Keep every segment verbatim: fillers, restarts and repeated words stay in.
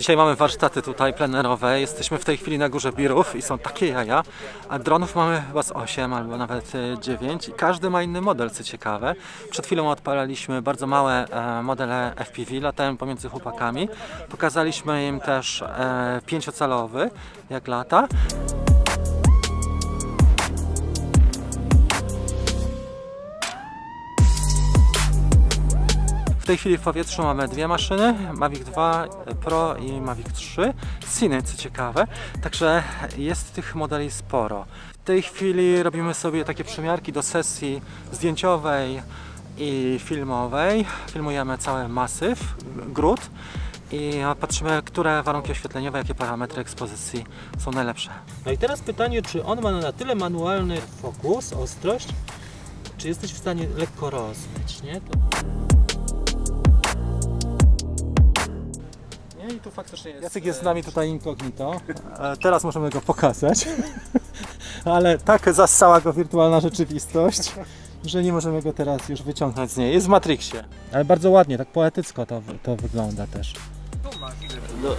Dzisiaj mamy warsztaty tutaj plenerowe. Jesteśmy w tej chwili na Górze Birów i są takie jaja, a dronów mamy chyba z osiem albo nawet dziewięć i każdy ma inny model, co ciekawe. Przed chwilą odpalaliśmy bardzo małe e, modele F P V, latałem pomiędzy chłopakami. Pokazaliśmy im też e, pięciocalowy, jak lata. W tej chwili w powietrzu mamy dwie maszyny, Mavic dwa Pro i Mavic trzy, Cine, co ciekawe, także jest tych modeli sporo. W tej chwili robimy sobie takie przymiarki do sesji zdjęciowej i filmowej. Filmujemy cały masyw, gród i patrzymy, które warunki oświetleniowe, jakie parametry ekspozycji są najlepsze. No i teraz pytanie, czy on ma na tyle manualny fokus, ostrość, czy jesteś w stanie lekko rozmyć, nie? I tu faktycznie jest. Jacek jest z nami tutaj incognito. Teraz możemy go pokazać. Ale tak zassała go wirtualna rzeczywistość, że nie możemy go teraz już wyciągnąć z niej. Jest w Matrixie. Ale bardzo ładnie, tak poetycko to, to wygląda też. No.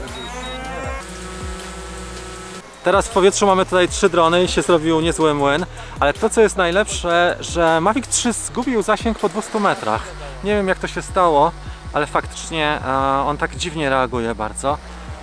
Teraz w powietrzu mamy tutaj trzy drony i się zrobił niezły młyn, ale to co jest najlepsze, że Mavic trzy zgubił zasięg po dwustu metrach. Nie wiem jak to się stało, ale faktycznie e, on tak dziwnie reaguje bardzo.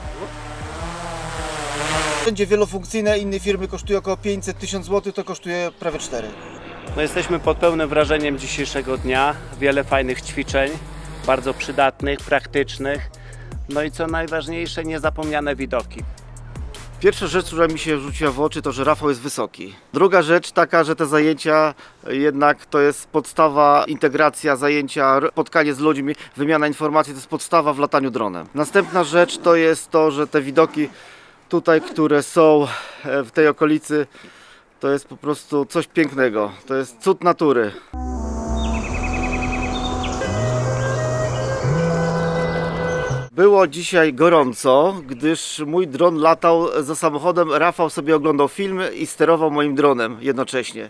Będzie wielofunkcyjne, inne firmy kosztują około pięćset tysięcy złotych, to kosztuje prawie cztery. No jesteśmy pod pełnym wrażeniem dzisiejszego dnia. Wiele fajnych ćwiczeń, bardzo przydatnych, praktycznych. No i co najważniejsze, niezapomniane widoki. Pierwsza rzecz, która mi się rzuciła w oczy, to że Rafał jest wysoki. Druga rzecz taka, że te zajęcia jednak to jest podstawa, integracja, zajęcia, spotkanie z ludźmi, wymiana informacji, to jest podstawa w lataniu dronem. Następna rzecz to jest to, że te widoki tutaj, które są w tej okolicy, to jest po prostu coś pięknego. To jest cud natury. Było dzisiaj gorąco, gdyż mój dron latał za samochodem, Rafał sobie oglądał film i sterował moim dronem jednocześnie.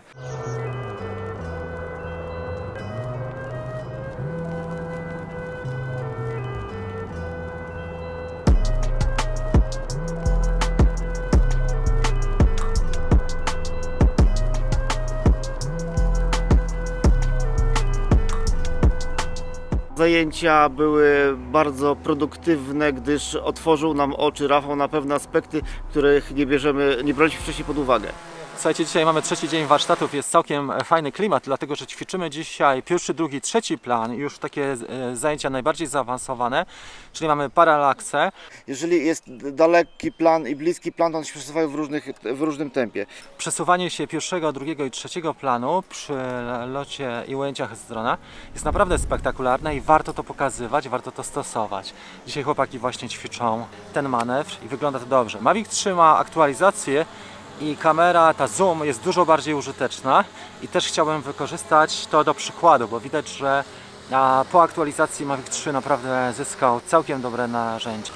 Zajęcia były bardzo produktywne, gdyż otworzył nam oczy Rafał na pewne aspekty, których nie bierzemy, nie braliśmy wcześniej pod uwagę. Słuchajcie, dzisiaj mamy trzeci dzień warsztatów, jest całkiem fajny klimat, dlatego że ćwiczymy dzisiaj pierwszy, drugi, trzeci plan i już takie zajęcia najbardziej zaawansowane, czyli mamy paralaksę. Jeżeli jest daleki plan i bliski plan, to one się przesuwają w, różnych, w różnym tempie. Przesuwanie się pierwszego, drugiego i trzeciego planu przy locie i ujęciach z drona jest naprawdę spektakularne i warto to pokazywać, warto to stosować. Dzisiaj chłopaki właśnie ćwiczą ten manewr i wygląda to dobrze. Mavic trzy ma aktualizację i kamera, ta zoom jest dużo bardziej użyteczna i też chciałbym wykorzystać to do przykładu, bo widać, że po aktualizacji Mavic trzy naprawdę zyskał całkiem dobre narzędzie.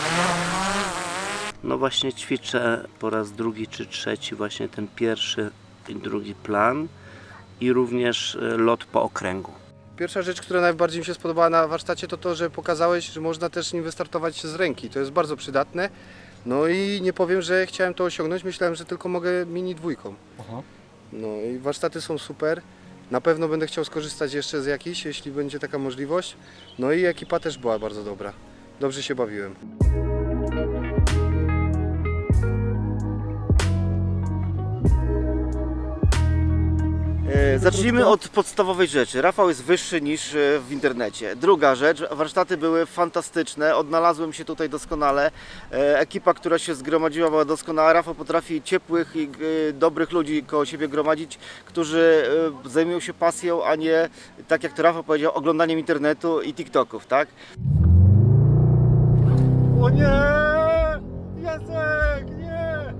No właśnie ćwiczę po raz drugi czy trzeci właśnie ten pierwszy i drugi plan i również lot po okręgu. Pierwsza rzecz, która najbardziej mi się spodobała na warsztacie, to to, że pokazałeś, że można też nim wystartować z ręki. To jest bardzo przydatne. No i nie powiem, że chciałem to osiągnąć, myślałem, że tylko mogę mini dwójką. Aha. No i warsztaty są super. Na pewno będę chciał skorzystać jeszcze z jakichś, jeśli będzie taka możliwość. No i ekipa też była bardzo dobra. Dobrze się bawiłem. Zacznijmy od podstawowej rzeczy. Rafał jest wyższy niż w internecie. Druga rzecz, warsztaty były fantastyczne, odnalazłem się tutaj doskonale. Ekipa, która się zgromadziła, była doskonała. Rafał potrafi ciepłych i dobrych ludzi koło siebie gromadzić, którzy zajmują się pasją, a nie, tak jak to Rafał powiedział, oglądaniem internetu i TikToków, tak? O nie! Jacek, nie!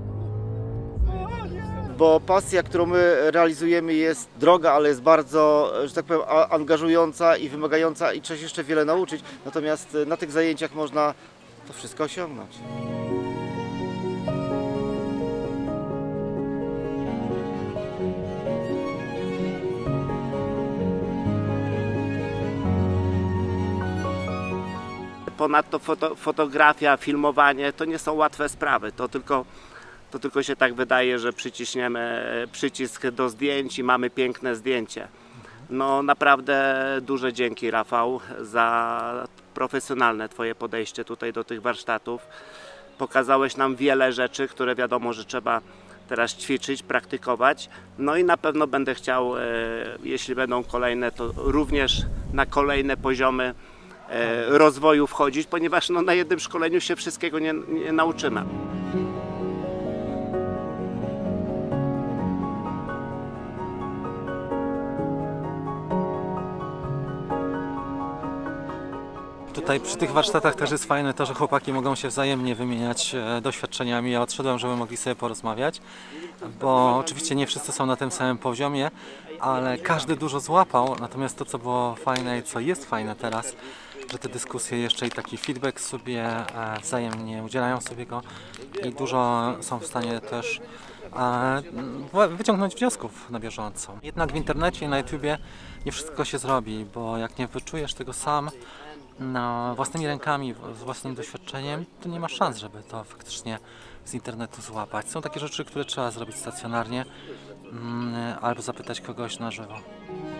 Bo pasja, którą my realizujemy, jest droga, ale jest bardzo, że tak powiem, angażująca i wymagająca i trzeba się jeszcze wiele nauczyć. Natomiast na tych zajęciach można to wszystko osiągnąć. ponadto foto, fotografia, filmowanie to nie są łatwe sprawy. To tylko, to tylko się tak wydaje, że przyciśniemy przycisk do zdjęć i mamy piękne zdjęcie. No naprawdę duże dzięki, Rafał, za profesjonalne Twoje podejście tutaj do tych warsztatów. Pokazałeś nam wiele rzeczy, które wiadomo, że trzeba teraz ćwiczyć, praktykować. No i na pewno będę chciał, e, jeśli będą kolejne, to również na kolejne poziomy e, rozwoju wchodzić, ponieważ no, na jednym szkoleniu się wszystkiego nie, nie nauczymy. Tutaj przy tych warsztatach też jest fajne to, że chłopaki mogą się wzajemnie wymieniać e, doświadczeniami. Ja odszedłem, żeby mogli sobie porozmawiać, bo oczywiście nie wszyscy są na tym samym poziomie, ale każdy dużo złapał. Natomiast to, co było fajne i co jest fajne teraz, że te dyskusje jeszcze i taki feedback sobie e, wzajemnie udzielają sobie go i dużo są w stanie też e, wyciągnąć wniosków na bieżąco. Jednak w internecie i na YouTubie nie wszystko się zrobi, bo jak nie wyczujesz tego sam, no, własnymi rękami, z własnym doświadczeniem, to nie ma szans, żeby to faktycznie z internetu złapać. Są takie rzeczy, które trzeba zrobić stacjonarnie mm, albo zapytać kogoś na żywo.